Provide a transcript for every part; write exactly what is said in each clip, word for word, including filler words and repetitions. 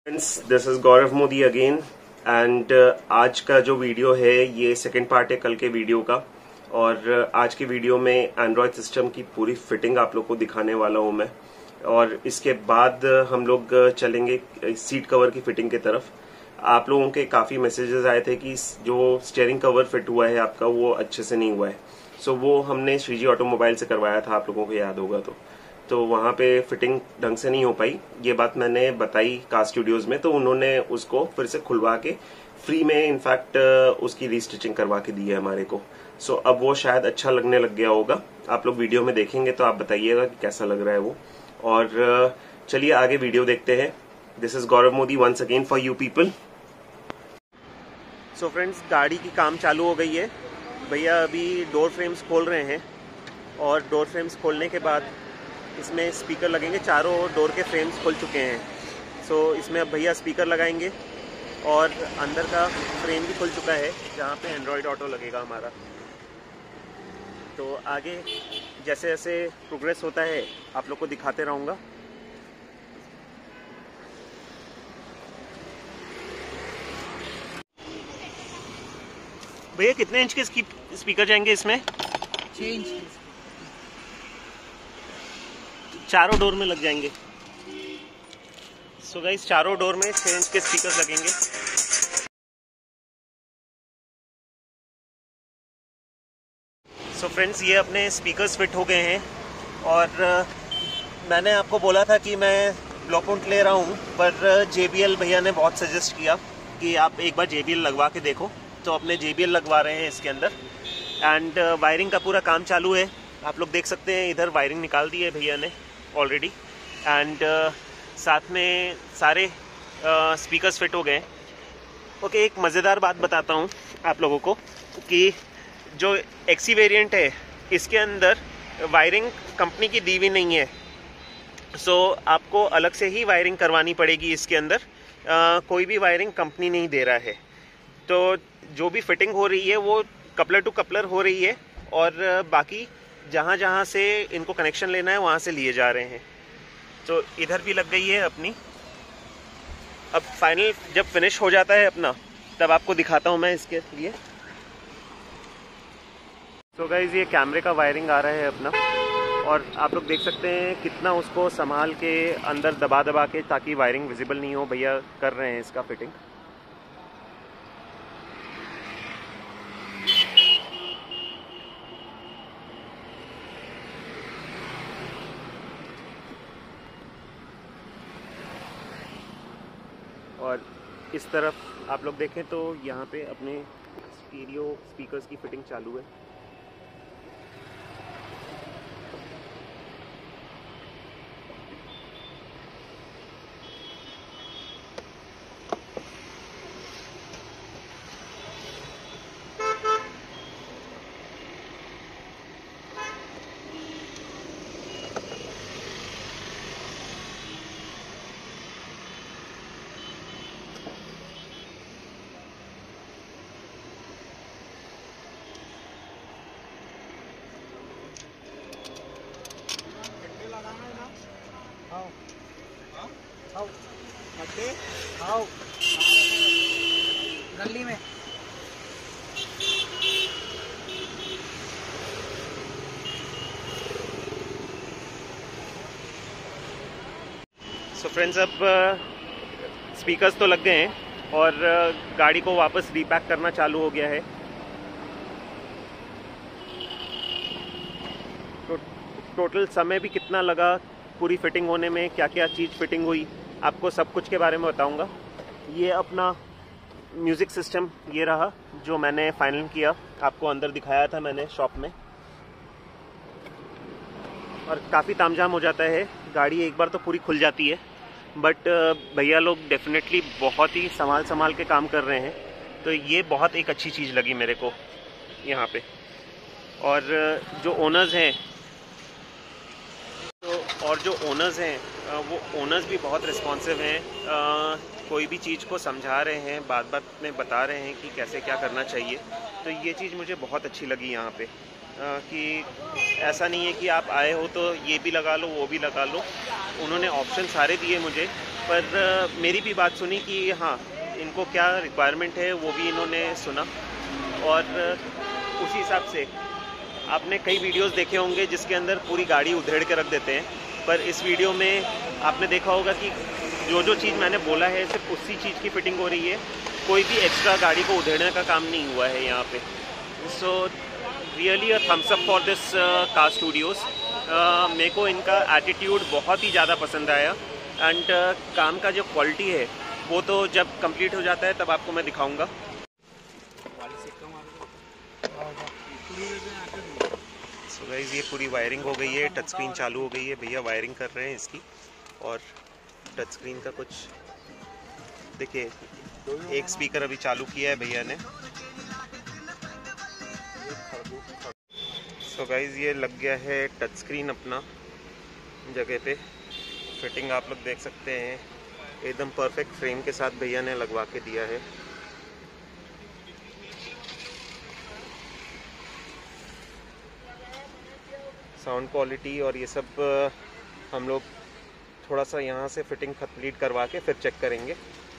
Friends, this is Gaurav Modi again and आज का जो वीडियो है ये सेकंड पार्ट है कल के वीडियो का। और uh, आज की वीडियो में एंड्रॉयड सिस्टम की पूरी फिटिंग आप लोग को दिखाने वाला हूं मैं। और इसके बाद uh, हम लोग uh, चलेंगे सीट कवर की फिटिंग की तरफ। आप लोगों के काफी मैसेजेस आए थे कि जो स्टीयरिंग कवर फिट हुआ है आपका वो अच्छे से नहीं हुआ है। सो so, वो हमने श्रीजी ऑटोमोबाइल से करवाया था, आप लोगों को याद होगा तो तो वहाँ पे फिटिंग ढंग से नहीं हो पाई। ये बात मैंने बताई कार स्टूडियोज में, तो उन्होंने उसको फिर से खुलवा के फ्री में इनफैक्ट उसकी रीस्टिचिंग करवा के दी है हमारे को। सो अब वो शायद अच्छा लगने लग गया होगा। आप लोग वीडियो में देखेंगे तो आप बताइएगा कि कैसा लग रहा है वो। और चलिए आगे वीडियो देखते हैं। This is Gaurav Modi once again for you people. So friends, गाड़ी की काम चालू हो गई है। भैया अभी डोर फ्रेम्स खोल रहे हैं और डोर फ्रेम्स खोलने के बाद इसमें स्पीकर लगेंगे। चारों डोर के फ्रेम्स खुल चुके हैं। सो so, इसमें अब भैया स्पीकर लगाएंगे और अंदर का फ्रेम भी खुल चुका है जहाँ पे एंड्रॉयड ऑटो लगेगा हमारा। तो आगे जैसे जैसे प्रोग्रेस होता है आप लोग को दिखाते रहूँगा। भैया कितने इंच के स्पीकर जाएंगे इसमें? छः इंच चारों डोर में लग जाएंगे। सो गाइस, चारों डोर में छह इंच के स्पीकर लगेंगे। सो so फ्रेंड्स, ये अपने स्पीकर्स फिट हो गए हैं और uh, मैंने आपको बोला था कि मैं ब्लॉकआउट ले रहा हूँ, पर जे बी एल भैया ने बहुत सजेस्ट किया कि आप एक बार जे बी एल लगवा के देखो। तो अपने जे बी एल लगवा रहे हैं इसके अंदर। एंड वायरिंग का पूरा काम चालू है। आप लोग देख सकते हैं इधर वायरिंग निकाल दी है भैया ने ऑलरेडी। एंड uh, साथ में सारे स्पीकर्स uh, फिट हो गए। ओके okay, एक मज़ेदार बात बताता हूँ आप लोगों को कि जो एक्सी वेरिएंट है इसके अंदर वायरिंग कंपनी की दी हुई नहीं है। सो so, आपको अलग से ही वायरिंग करवानी पड़ेगी इसके अंदर। uh, कोई भी वायरिंग कंपनी नहीं दे रहा है। तो जो भी फिटिंग हो रही है वो कपलर टू कपलर हो रही है और uh, बाकी जहाँ जहाँ से इनको कनेक्शन लेना है वहाँ से लिए जा रहे हैं। तो इधर भी लग गई है अपनी। अब फाइनल जब फिनिश हो जाता है अपना तब आपको दिखाता हूँ मैं इसके लिए। तो गाइस, ये कैमरे का वायरिंग आ रहा है अपना और आप लोग देख सकते हैं कितना उसको संभाल के अंदर दबा दबा के ताकि वायरिंग विजिबल नहीं हो। भैया कर रहे हैं इसका फिटिंग। और इस तरफ आप लोग देखें तो यहाँ पे अपने स्टीरियो स्पीकर्स की फिटिंग चालू है। आओ अड्डे आओ गली में। सो फ्रेंड्स, अब स्पीकर्स तो लग गए हैं और uh, गाड़ी को वापस रीपैक करना चालू हो गया है। तो टोटल समय भी कितना लगा पूरी फिटिंग होने में, क्या क्या चीज़ फिटिंग हुई, आपको सब कुछ के बारे में बताऊंगा। ये अपना म्यूज़िक सिस्टम ये रहा जो मैंने फाइनल किया, आपको अंदर दिखाया था मैंने शॉप में। और काफ़ी तामझाम हो जाता है, गाड़ी एक बार तो पूरी खुल जाती है, बट भैया लोग डेफिनेटली बहुत ही संभाल संभाल के काम कर रहे हैं। तो ये बहुत एक अच्छी चीज़ लगी मेरे को यहाँ पे। और जो ओनर्स हैं तो और जो ओनर्स हैं वो ओनर्स भी बहुत रिस्पॉन्सिव हैं। कोई भी चीज़ को समझा रहे हैं, बात बात में बता रहे हैं कि कैसे क्या करना चाहिए। तो ये चीज़ मुझे बहुत अच्छी लगी यहाँ पे। कि ऐसा नहीं है कि आप आए हो तो ये भी लगा लो वो भी लगा लो। उन्होंने ऑप्शन सारे दिए मुझे पर uh, मेरी भी बात सुनी कि हाँ इनको क्या रिक्वायरमेंट है वो भी इन्होंने सुना, और uh, उसी हिसाब से आपने कई वीडियोस देखे होंगे जिसके अंदर पूरी गाड़ी उधेड़ के रख देते हैं, पर इस वीडियो में आपने देखा होगा कि जो जो चीज़ मैंने बोला है सिर्फ उसी चीज़ की फिटिंग हो रही है, कोई भी एक्स्ट्रा गाड़ी को उधेड़ने का काम नहीं हुआ है यहाँ पे। So really a thumbs up for this car studios. मेरे को इनका एटीट्यूड बहुत ही ज़्यादा पसंद आया, एंड uh, काम का जो क्वालिटी है वो तो जब कंप्लीट हो जाता है तब आपको मैं दिखाऊंगा। सो गाइस, ये पूरी वायरिंग हो गई है, टच स्क्रीन चालू हो गई है, भैया वायरिंग कर रहे हैं इसकी, और टच स्क्रीन का कुछ देखिए, एक स्पीकर अभी चालू किया है भैया ने। सो गाइस, ये लग गया है टच स्क्रीन अपना जगह पे। फिटिंग आप लोग देख सकते हैं, एकदम परफेक्ट फ्रेम के साथ भैया ने लगवा के दिया है। साउंड क्वालिटी और ये सब हम लोग थोड़ा सा यहाँ से फिटिंग कंप्लीट करवा के फिर चेक करेंगे।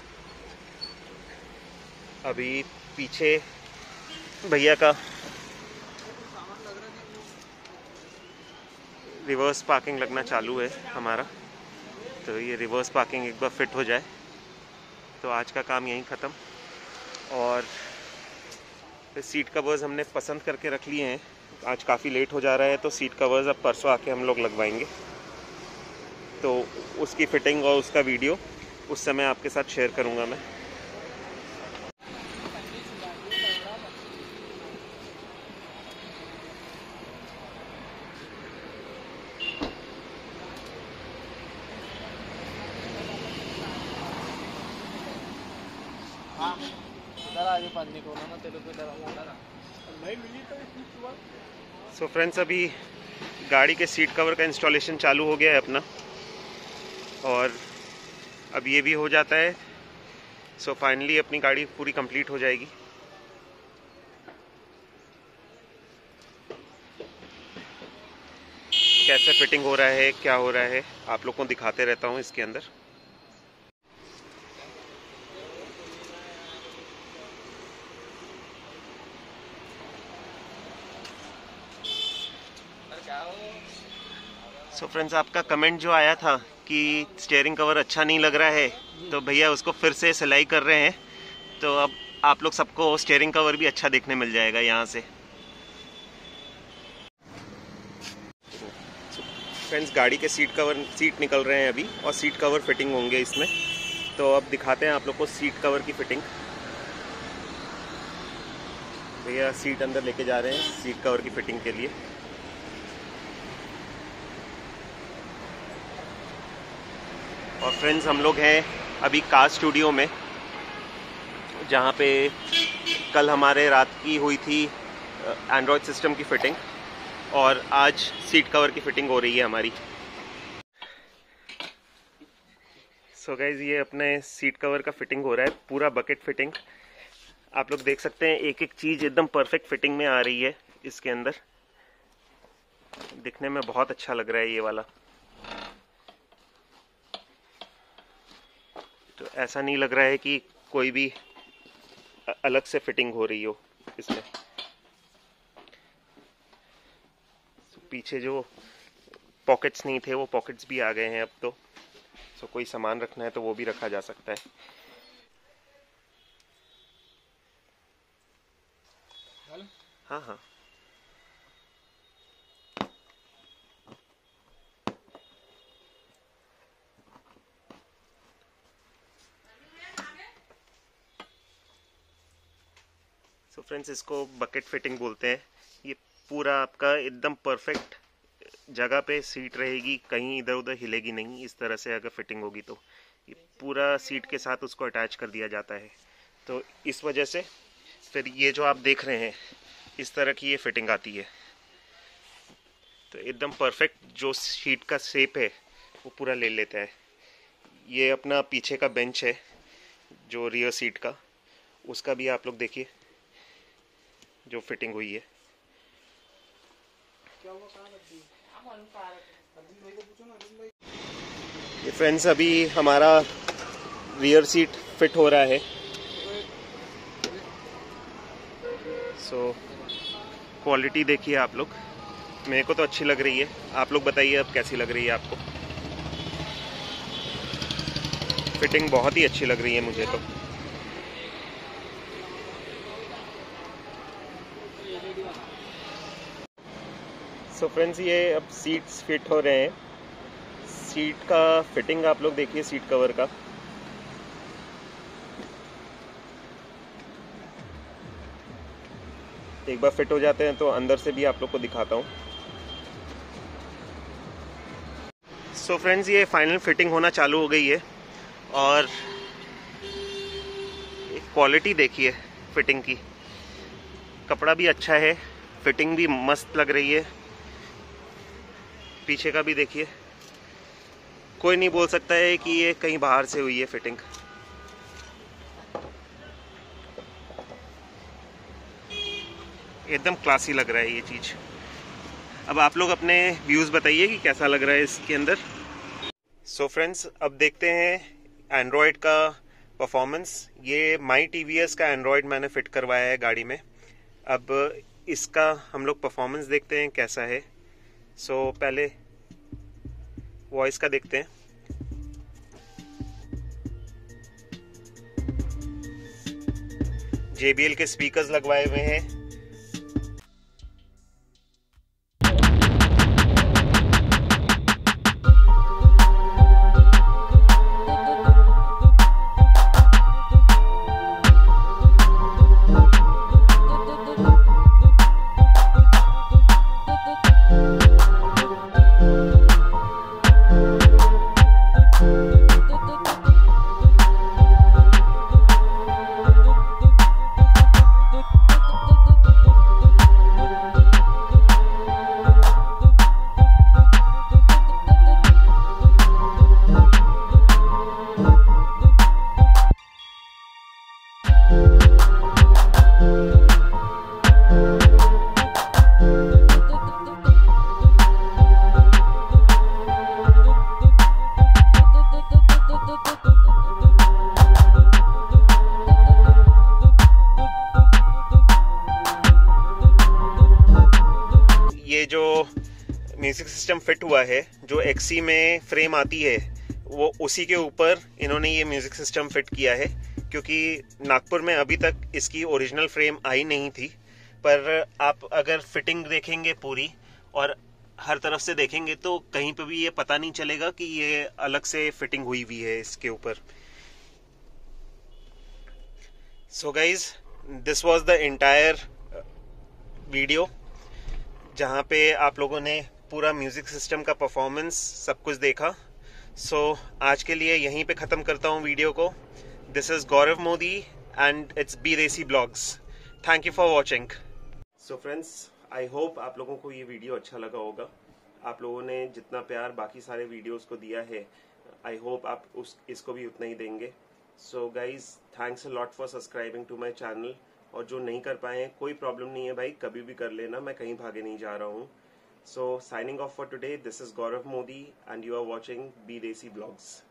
अभी पीछे भैया का रिवर्स पार्किंग लगना चालू है हमारा, तो ये रिवर्स पार्किंग एक बार फिट हो जाए तो आज का काम यहीं ख़त्म। और सीट कवर्स हमने पसंद करके रख लिए हैं, आज काफ़ी लेट हो जा रहा है तो सीट कवर्स अब परसों आके हम लोग लगवाएंगे, तो उसकी फ़िटिंग और उसका वीडियो उस समय आपके साथ शेयर करूँगा मैं। सो फ्रेंड्स, अभी गाड़ी के सीट कवर का इंस्टॉलेशन चालू हो गया है अपना, और अब ये भी हो जाता है। सो so फाइनली अपनी गाड़ी पूरी कंप्लीट हो जाएगी। कैसे फिटिंग हो रहा है, क्या हो रहा है, आप लोग को दिखाते रहता हूँ इसके अंदर। सो so फ्रेंड्स, आपका कमेंट जो आया था कि स्टीयरिंग कवर अच्छा नहीं लग रहा है, तो भैया उसको फिर से सिलाई कर रहे हैं, तो अब आप लोग सबको स्टीयरिंग कवर भी अच्छा देखने मिल जाएगा यहाँ से। फ्रेंड्स, गाड़ी के सीट कवर सीट निकल रहे हैं अभी, और सीट कवर फिटिंग होंगे इसमें, तो अब दिखाते हैं आप लोग को सीट कवर की फिटिंग। भैया सीट अंदर लेके जा रहे हैं सीट कवर की फिटिंग के लिए। और फ्रेंड्स, हम लोग हैं अभी कार स्टूडियो में, जहाँ पे कल हमारे रात की हुई थी एंड्रॉयड सिस्टम की फ़िटिंग, और आज सीट कवर की फ़िटिंग हो रही है हमारी। सो so गाइज, ये अपने सीट कवर का फ़िटिंग हो रहा है, पूरा बकेट फ़िटिंग। आप लोग देख सकते हैं एक एक चीज़ एकदम परफेक्ट फ़िटिंग में आ रही है इसके अंदर। दिखने में बहुत अच्छा लग रहा है ये वाला, तो ऐसा नहीं लग रहा है कि कोई भी अलग से फिटिंग हो रही हो इसमें। पीछे जो पॉकेट्स नहीं थे वो पॉकेट्स भी आ गए हैं अब तो, सो कोई सामान रखना है तो वो भी रखा जा सकता है। हाँ हाँ सो फ्रेंड्स, इसको बकेट फिटिंग बोलते हैं। ये पूरा आपका एकदम परफेक्ट जगह पे सीट रहेगी, कहीं इधर उधर हिलेगी नहीं। इस तरह से अगर फिटिंग होगी तो ये पूरा सीट के साथ उसको अटैच कर दिया जाता है, तो इस वजह से फिर ये जो आप देख रहे हैं इस तरह की ये फिटिंग आती है। तो एकदम परफेक्ट जो सीट का शेप है वो पूरा ले लेता है। ये अपना पीछे का बेंच है जो रियर सीट का, उसका भी आप लोग देखिए जो फिटिंग हुई है। फ्रेंड्स अभी हमारा रियर सीट फिट हो रहा है। सो क्वालिटी देखिए आप लोग, मेरे को तो अच्छी लग रही है, आप लोग बताइए अब कैसी लग रही है आपको। फिटिंग बहुत ही अच्छी लग रही है मुझे तो। सो so फ्रेंड्स ये अब सीट्स फिट हो रहे हैं। सीट का फिटिंग आप लोग देखिए, सीट कवर का एक बार फिट हो जाते हैं तो अंदर से भी आप लोग को दिखाता हूँ। सो so फ्रेंड्स ये फाइनल फिटिंग होना चालू हो गई है और क्वालिटी देखिए फिटिंग की, कपड़ा भी अच्छा है, फिटिंग भी मस्त लग रही है। पीछे का भी देखिए, कोई नहीं बोल सकता है कि ये कहीं बाहर से हुई है फिटिंग। एकदम क्लासी लग रहा है ये चीज़। अब आप लोग अपने व्यूज़ बताइए कि कैसा लग रहा है इसके अंदर। सो so फ्रेंड्स अब देखते हैं एंड्रॉयड का परफॉर्मेंस। ये माई टीवीएस का एंड्रॉयड मैंने फ़िट करवाया है गाड़ी में। अब इसका हम लोग परफॉर्मेंस देखते हैं कैसा है। सो so, पहले वॉइस का देखते हैं। जे बी एल के स्पीकर्स लगवाए हुए हैं। ये जो म्यूज़िक सिस्टम फिट हुआ है, जो एक्सी में फ्रेम आती है, वो उसी के ऊपर इन्होंने ये म्यूज़िक सिस्टम फिट किया है, क्योंकि नागपुर में अभी तक इसकी ओरिजिनल फ्रेम आई नहीं थी। पर आप अगर फिटिंग देखेंगे पूरी और हर तरफ से देखेंगे तो कहीं पे भी ये पता नहीं चलेगा कि ये अलग से फिटिंग हुई हुई है इसके ऊपर। So guys this was the entire video, जहाँ पे आप लोगों ने पूरा म्यूज़िक सिस्टम का परफॉर्मेंस सब कुछ देखा। सो so, आज के लिए यहीं पे ख़त्म करता हूँ वीडियो को। This is Gaurav Modi and it's be desi blogs. Thank you for watching. So friends I hope आप लोगों को ये वीडियो अच्छा लगा होगा। आप लोगों ने जितना प्यार बाकी सारे वीडियोस को दिया है, आई होप आप उस इसको भी उतना ही देंगे। So guys thanks a lot for subscribing to my channel. और जो नहीं कर पाए हैं कोई प्रॉब्लम नहीं है भाई, कभी भी कर लेना, मैं कहीं भागे नहीं जा रहा हूँ। So signing off for today, this is Gaurav Modi and you are watching be desi blogs.